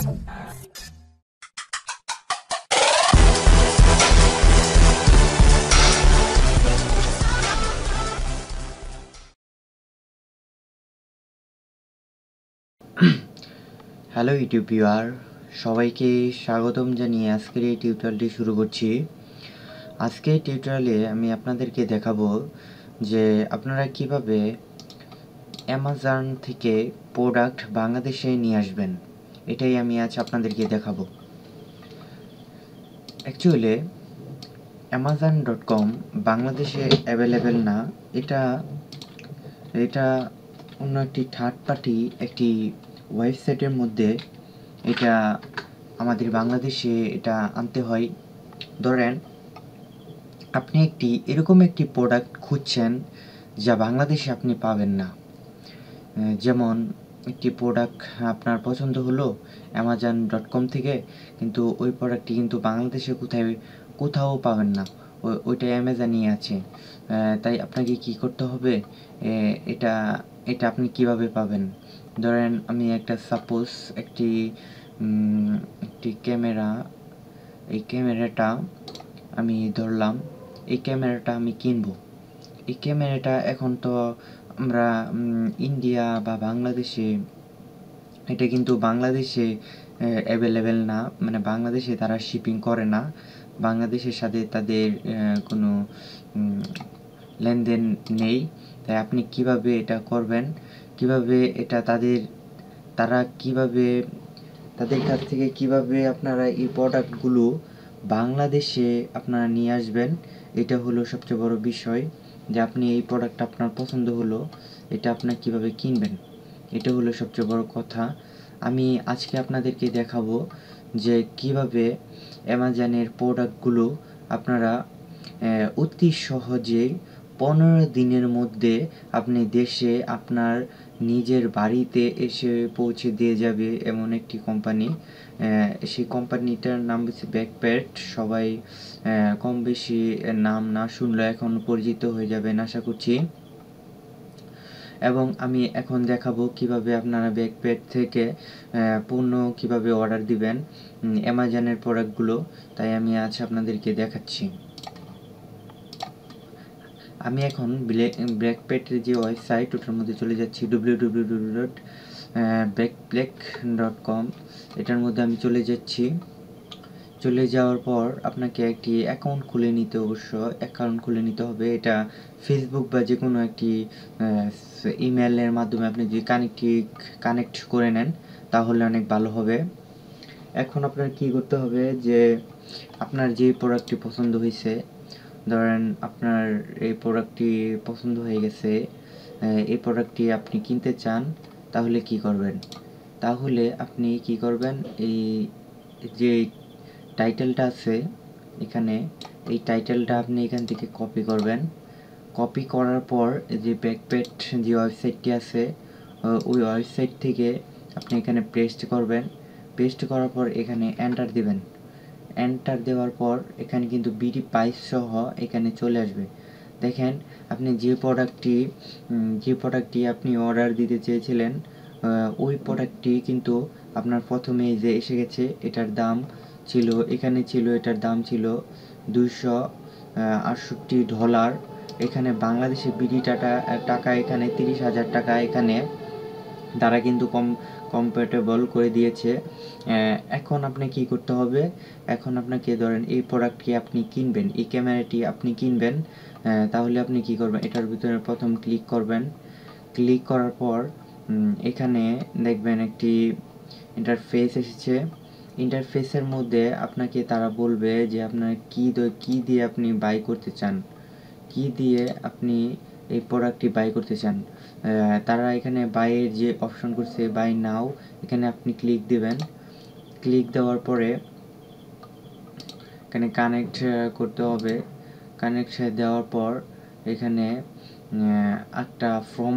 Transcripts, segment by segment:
Hello YouTube viewer, সবাইকে স্বাগতম জানিয়ে আজকের এই টিউটোরিয়ালটি শুরু করছি। আজকের টিউটোরিয়ালে আমি আপনাদেরকে দেখাবো যে আপনারা কিভাবে অ্যামাজন থেকে প্রোডাক্ট বাংলাদেশে নিয়ে আসবেন। এটাই আমি আজ আপনাদেরকে দেখাবো। অ্যাকচুয়ালি amazon.com বাংলাদেশে অ্যাভেলেবেল না। এটা অন্য একটি থার্ড পার্টি একটি ওয়েবসাইটের মধ্যে এটা আমাদের বাংলাদেশে এটা আনতে হয়। ধরেন আপনি এরকম একটি প্রোডাক্ট খুঁজছেন যা বাংলাদেশে আপনি পাবেন না। যেমন একটি প্রোডাক্ট আপনার পছন্দ হলো amazon.com থেকে, কিন্তু ওই প্রোডাক্টটি কিন্তু বাংলাদেশে কোথাও পাবেন না, ওইটা অ্যামাজনেই আছে। তাই আপনাকে কি করতে হবে, এটা এটা আপনি কিভাবে পাবেন। ধরেন আমি সাপোজ একটি ক্যামেরা, এই ক্যামেরাটা আমি ধরলাম, এই ক্যামেরাটা আমি কিনবো। এই ক্যামেরাটা এখন তো আমরা ইন্ডিয়া বা বাংলাদেশে, এটা কিন্তু বাংলাদেশে অ্যাভেলেবেল না, মানে বাংলাদেশে তারা শিপিং করে না, বাংলাদেশের সাথে তাদের কোনো লেনদেন নেই। তাই আপনি কিভাবে এটা করবেন, কিভাবে এটা তাদের কাছ থেকে কিভাবে আপনারা এই প্রোডাক্টগুলো বাংলাদেশে আপনারা নিয়ে আসবেন, এটা হলো সবচেয়ে বড় বিষয়। যে আপনি এই প্রোডাক্ট আপনার পছন্দ হলো, এটা আপনার কিভাবে কিনবেন, এটা হলো সবচেয়ে বড় কথা। আমি আজকে আপনাদেরকে দেখাবো যে কিভাবে অ্যামাজনের প্রোডাক্টগুলো আপনারা অতি সহজে 15 দিনের মধ্যে আপনি দেশে আপনার নিজের বাড়িতে এসে পৌঁছে দিয়ে যাবে এমন একটি কোম্পানি। সেই কোম্পানিটার নাম হচ্ছে ব্যাকপ্যাড। সবাই কম বেশি নাম না শুনলে এখন পরিচিত হয়ে যাবেন আশা করছি। এবং আমি এখন দেখাবো কিভাবে আপনারা ব্যাকপ্যাড থেকে পণ্য কিভাবে অর্ডার দিবেন অ্যামাজনের প্রোডাক্টগুলো। তাই আমি আজ আপনাদেরকে দেখাচ্ছি। আমি এখন ব্যাকপ্যাডের যে ওয়েবসাইট, ওটার মধ্যে চলে যাচ্ছি, www.backpack.com। এটার মধ্যে আমি চলে যাচ্ছি। চলে যাওয়ার পর আপনাকে একটি অ্যাকাউন্ট খুলে নিতে হবে। এটা ফেসবুক বা যে কোনো একটি ইমেলের মাধ্যমে আপনি যদি কানেক্ট করে নেন তাহলে অনেক ভালো হবে। এখন আপনার কি করতে হবে, যে আপনার যে প্রোডাক্টটি পছন্দ হয়েছে, ধরেন আপনার এই প্রোডাক্টটি পছন্দ হয়ে গেছে, এই প্রোডাক্টটি আপনি কিনতে চান, তাহলে কি করবেন, এই যে টাইটেলটা আছে এখানে, এই টাইটেলটা আপনি এখান থেকে কপি করবেন। কপি করার পর যে ব্যাকপ্যাড যে ওয়েবসাইটটি আছে, ওই ওয়েবসাইট থেকে আপনি এখানে পেস্ট করবেন। পেস্ট করার পর এখানে এন্টার দিবেন। এন্টার দেওয়ার পর এখানে কিন্তু বিডি প্রাইস সহ এখানে চলে আসবে। দেখেন আপনি যে প্রোডাক্টটি আপনি অর্ডার দিতে চেয়েছিলেন, ওই প্রোডাক্টটি কিন্তু আপনার প্রথমেই যে এসে গেছে। এটার দাম ছিল এটার দাম ছিল $268। এখানে বাংলাদেশে বিডি টাকা এখানে 30,000 টাকা এখানে তারা কিন্তু কম্প্যাটেবল করে দিয়েছে। এখন আপনি কি করতে হবে, এখন আপনাকে ধরেন এই প্রোডাক্টটি আপনি কিনবেন, এই ক্যামেরাটি আপনি কিনবেন, তাহলে আপনি কি করবেন, এটার ভিতরে প্রথম ক্লিক করবেন। ক্লিক করার পর এখানে দেখবেন একটি ইন্টারফেস এসেছে। ইন্টারফেসের মধ্যে আপনাকে তারা বলবে যে আপনার কি দিয়ে আপনি বাই করতে চান, কি দিয়ে আপনি এই প্রোডাক্টটি বাই করতে চান। তারা এখানে বাইয়ের যে অপশন করছে, বাই নাও, এখানে আপনি ক্লিক দিবেন। ক্লিক দেওয়ার পরে এখানে কানেক্ট করতে হবে। কানেক্ট দেওয়ার পর এখানে একটা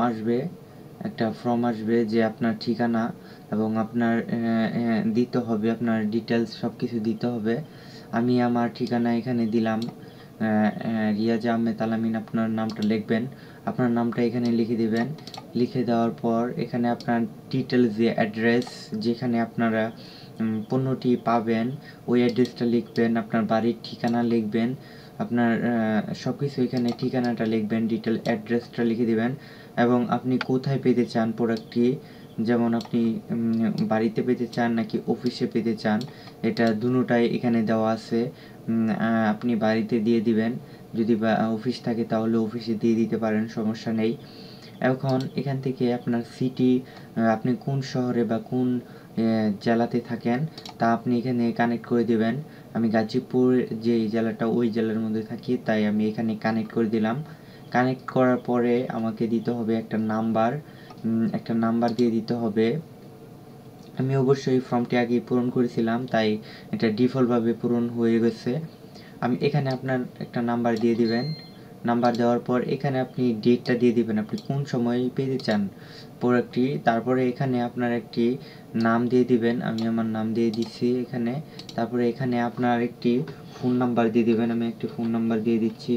ফর্ম আসবে যে আপনার ঠিকানা এবং আপনার দিতে হবে, আপনার ডিটেলস সব কিছু দিতে হবে। আমি আমার ঠিকানা এখানে দিলাম, রিয়াজ আহমেদ আলামিন। আপনার নামটা লিখবেন, আপনার নামটা এখানে লিখে দিবেন। লিখে দেওয়ার পর এখানে আপনার ডিটেলস যে অ্যাড্রেস যেখানে আপনারা পণ্যটি পাবেন ওই অ্যাড্রেসটা লিখবেন, আপনার বাড়ির ঠিকানা লিখবেন, আপনার সব কিছু এখানে ঠিকানাটা লিখবেন, ডিটেল অ্যাড্রেসটা লিখে দেবেন এবং আপনি কোথায় পেতে চান প্রোডাক্টটি, যেমন আপনি বাড়িতে পেতে চান নাকি অফিসে পেতে চান, এটা দুটোটাই এখানে দেওয়া আছে। আপনি বাড়িতে দিয়ে দিবেন, যদি বা অফিস থাকে তাহলে অফিসে দিয়ে দিতে পারেন, সমস্যা নেই। এখন এখান থেকে আপনার সিটি, আপনি কোন শহরে বা কোন জেলাতে থাকেন তা আপনি এখানে কানেক্ট করে দেবেন। আমি গাজীপুর যে জেলাটা ওই জেলার মধ্যে থাকি, তাই আমি এখানে কানেক্ট করে দিলাম। কানেক্ট করার পরে আমাকে দিতে হবে একটা নাম্বার দিয়ে দিতে হবে। আমি অবশ্যই ফর্মটি আগে পূরণ করেছিলাম, তাই এটা ডিফল্টভাবে পূরণ হয়ে গেছে। আমি এখানে আপনার একটা নাম্বার দিয়ে দিবেন। নাম্বার দেওয়ার পর এখানে আপনি ডেটটা দিয়ে দিবেন, আপনি কোন সময় পেতে চান প্রোডাক্টটি। তারপরে এখানে আপনার একটি নাম দিয়ে দিবেন, আমি আমার নাম দিয়ে দিচ্ছি এখানে। তারপরে এখানে আপনার একটি ফোন নাম্বার দিয়ে দিবেন, আমি একটি ফোন নাম্বার দিয়ে দিচ্ছি।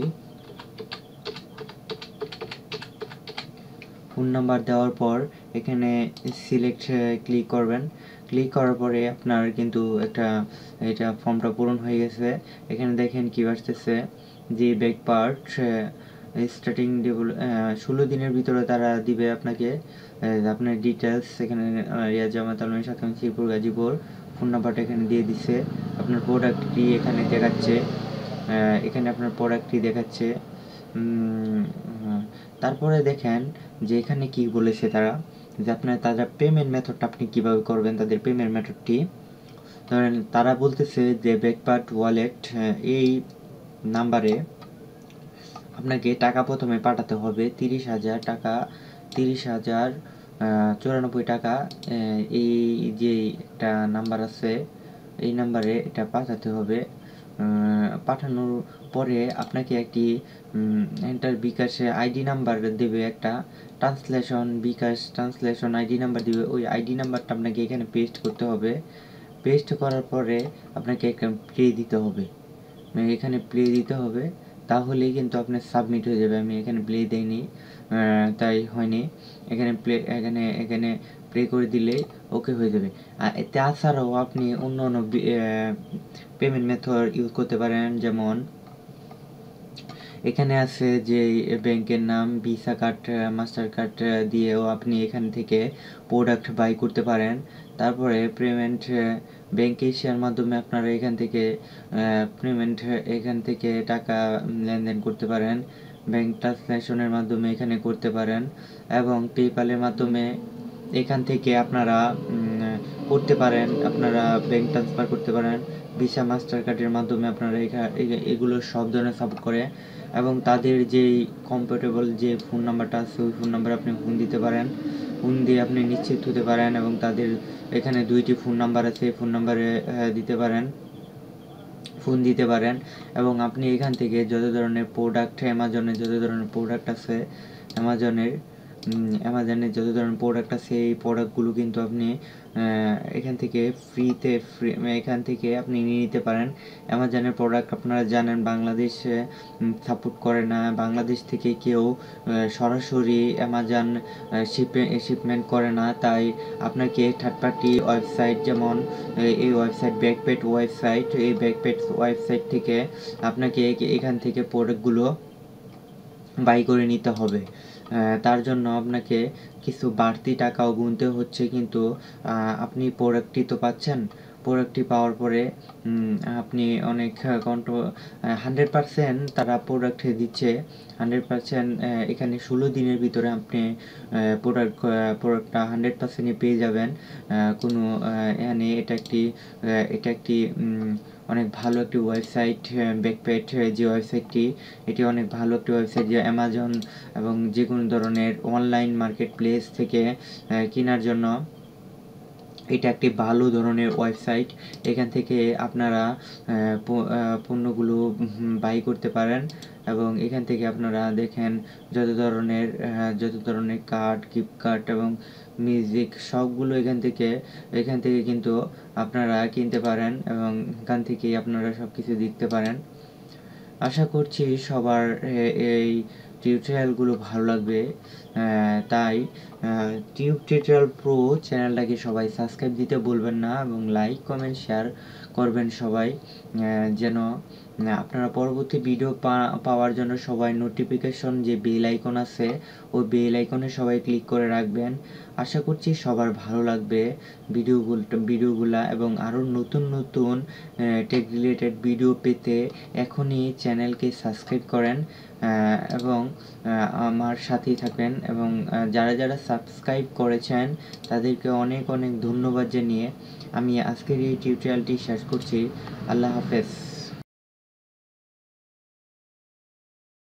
ফোন নাম্বার দেওয়ার পর এখানে সিলেক্ট ক্লিক করবেন। ক্লিক করার পরে আপনার কিন্তু এটা ফর্মটা পূরণ হয়ে গেছে। এখানে দেখেন কি আসতেছে যে ব্যাক পার্ট স্টার্টিং 16 দিনের ভিতরে তারা দিবে আপনাকে আপনার ডিটেলস। এখানে রিয়াজ জামাত আলমী সাতক্ষীরা শ্রীপুর গাজীপুর, ফোন নাম্বারটা এখানে দিয়ে দিচ্ছে। আপনার প্রোডাক্টটি এখানে দেখাচ্ছে, এখানে আপনার প্রোডাক্টটি দেখাচ্ছে। তারপরে দেখেন যে এখানে কি বলেছে তারা, যে তাদের পেমেন্ট মেথডটা আপনি কিভাবে করবেন, তাদের পেমেন্ট মেথডটি ধরেন তারা বলতেছে যে ব্যাকপার্ট ওয়ালেট এই নাম্বারে আপনাকে টাকা প্রথমে পাঠাতে হবে 30,000 টাকা, 30,094 টাকা। এই যে একটা নাম্বার আছে এই নাম্বারে এটা পাঠাতে হবে। পাঠানোর পরে আপনাকে একটি এন্টার বিকাশে আইডি নাম্বার দেবে, একটা বিকাশ ট্রান্সলেশন আইডি নাম্বার দিবে। ওই আইডি নাম্বারটা আপনাকে এখানে পেস্ট করতে হবে। পেস্ট করার পরে আপনাকে একটা প্লে দিতে হবে, এখানে প্লে দিতে হবে, তাহলেই কিন্তু আপনার সাবমিট হয়ে যাবে। আমি এখানে প্লে দেইনি, তাই হয়নি। এখানে প্লে করে দিলেই ওকে হয়ে যাবে। আর তাছাড়াও আপনি অন্য পেমেন্ট মেথড ইউজ করতে পারেন, যেমন এখানে আছে যে ব্যাংকের নাম, ভিসা কার্ড, মাস্টার কার্ড দিয়েও আপনি এখান থেকে প্রোডাক্ট বাই করতে পারেন। তারপরে পেমেন্ট ব্যাংক এশিয়ার মাধ্যমে আপনারা এখান থেকে টাকা লেনদেন করতে পারেন। ব্যাংক ট্রান্সলেশনের মাধ্যমে এখানে করতে পারেন এবং পেপ্যালের মাধ্যমে এখান থেকে আপনারা করতে পারেন, আপনারা ব্যাংক ট্রান্সফার করতে পারেন। ভিসা মাস্টার কার্ডের মাধ্যমে আপনারা এগুলো সব ধরনের সাপোর্ট করে এবং তাদের যেই কম্পারেবল যে ফোন নাম্বারটা আছে ওই ফোন নাম্বারে আপনি ফোন দিতে পারেন, ফোন দিয়ে আপনি নিশ্চিত হতে পারেন এবং তাদের এখানে 2টি ফোন নাম্বার আছে, ফোন নাম্বারে ফোন দিতে পারেন এবং আপনি এখান থেকে যত ধরনের প্রোডাক্ট অ্যামাজনের যত ধরনের প্রোডাক্ট আছে অ্যামাজনের যত ধরনের প্রোডাক্ট আছে এই প্রোডাক্টগুলো কিন্তু আপনি এখান থেকে এখান থেকে আপনি নিয়ে নিতে পারেন। অ্যামাজনের প্রোডাক্ট আপনারা জানেন বাংলাদেশে সাপোর্ট করে না, বাংলাদেশ থেকে কেউ সরাসরি অ্যামাজন শিপমেন্ট করে না, তাই আপনাকে থার্ড পার্টি ওয়েবসাইট, যেমন এই ওয়েবসাইট ব্যাকপেট ওয়েবসাইট, এই ব্যাকপেট ওয়েবসাইট থেকে আপনাকে এখান থেকে প্রোডাক্টগুলো বাই করে নিতে হবে। তার জন্য আপনাকে কিছু বাড়তি টাকাও গুনতে হচ্ছে, কিন্তু আপনি প্রোডাক্টটি তো পাচ্ছেন। প্রোডাক্টটি পাওয়ার পরে আপনি অনেক 100% তারা প্রোডাক্ট দিচ্ছে, 100%। এখানে 16 দিনের ভিতরে আপনি প্রোডাক্টটা 100%ই পেয়ে যাবেন। কোনো এখানে এটা একটি অনেক ভালো একটি ওয়েবসাইট। ব্যাকপেট যে ওয়েবসাইটটি, এটি অনেক ভালো একটি ওয়েবসাইট, যে অ্যামাজন এবং যে কোনো ধরনের অনলাইন মার্কেট প্লেস থেকে কেনার জন্য এটা একটি ভালো ধরনের ওয়েবসাইট। এখান থেকে আপনারা পণ্যগুলো বাই করতে পারেন এবং এখান থেকে আপনারা দেখেন যত ধরনের কার্ড, গিফট কার্ড এবং মিউজিক সবগুলো এখান থেকে কিন্তু আপনারা কিনতে পারেন এবং এখান থেকেই আপনারা সব কিছু দেখতে পারেন। আশা করছি সবার এই টিউটোরিয়ালগুলো ভালো লাগবে। তাই টিউব টিউটোরিয়াল প্রো চ্যানেলটাকে সবাই সাবস্ক্রাইব দিতে ভুলবেন না এবং লাইক কমেন্ট শেয়ার করবেন সবাই, যেন আপনারা পরবর্তী ভিডিও পাওয়ার জন্য সবাই নোটিফিকেশন যে বেল আইকন আছে ওই বেল আইকনে সবাই ক্লিক করে রাখবেন। আশা করছি সবার ভালো লাগবে ভিডিওগুলা এবং আরও নতুন নতুন টেক রিলেটেড ভিডিও পেতে এখনই চ্যানেলকে সাবস্ক্রাইব করেন এবং আমার সাথেই থাকবেন। এবং যারা যারা সাবস্ক্রাইব করেছেন তাদেরকে অনেক অনেক ধন্যবাদ জানিয়ে আমি আজকের এই টিউটোরিয়ালটি শেষ করছি। আল্লাহ হাফেজ।